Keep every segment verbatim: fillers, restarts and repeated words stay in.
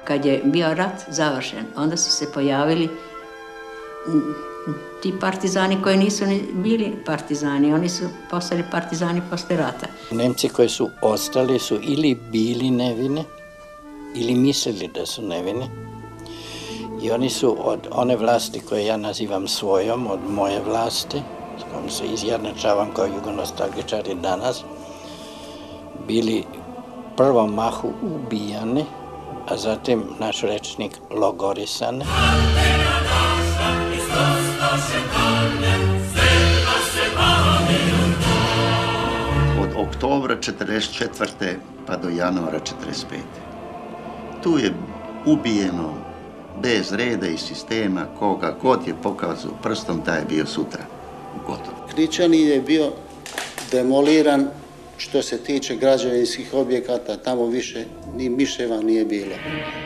Kad je bio rat završen, onda su se pojavili ti partizani koji nisu ni bili partizani, oni su postali partizani posle rata. Nemci koji su ostali su ili bili nevini, ili mislili da su nevini. I oni su od one vlasti koje ja nazivam svojom, od moje vlasti, s kojom se izjednačavam kao jugonostalgičari danas, bili prvom mahu ubijani, a zatim naš rečnik logorisani. Od oktobra četrdeset četvrte pa do januara četrdeset pete Tu je ubijeno bez reda i sistema, koga god je pokazao prstom, taj je bio sutra gotov. Kričanin je bio demoliran što se tiče građevinskih objekata, tamo više ni miševa nije bilo.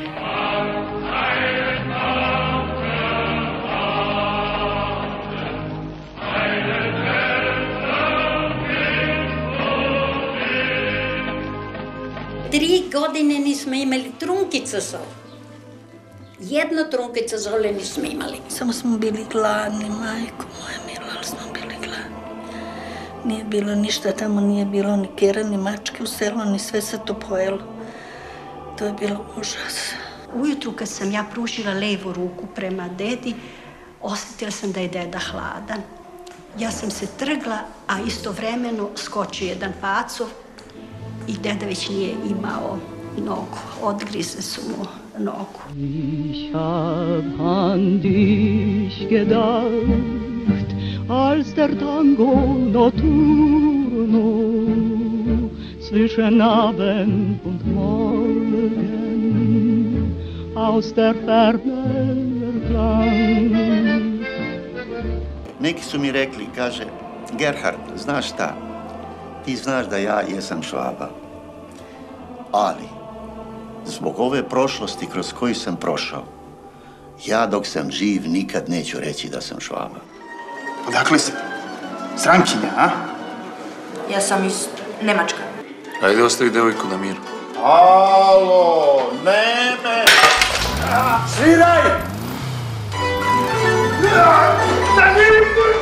Tri godine nismo imali trunkica sol. Jedno trunkica zole nismo imali. Samo smo bili gladni, majko moja mila, ali smo bili gladni. Nije bilo ništa, tamo nije bilo ni kera, ni mačke u selu, ni sve se to pojelo. To je bilo užas. Ujutru kad sam ja pružila levu ruku prema dedi, osjetila sam da je deda hladan. Ja sam se trgla, a istovremeno skočio jedan pacov i deda već nije imao nogu. Odgrize su mu nogu. Ich hab an dich gedacht, als der Tango notturno zwischen Abend und Morgen aus der Ferne erklang. Neki su mi rekli, kaže, Gerhard, znaš šta, ti znaš da ja jesam Švaba, ali zbog ove prošlosti kroz koju sam prošao, ja dok sam živ nikad neću reći da sam Švaba. Odakle si? Sramkinja, a? Ja sam iz Nemačka. Ajde, ostavi devojku na miru. Alo, neme! Sviraj! Na miru!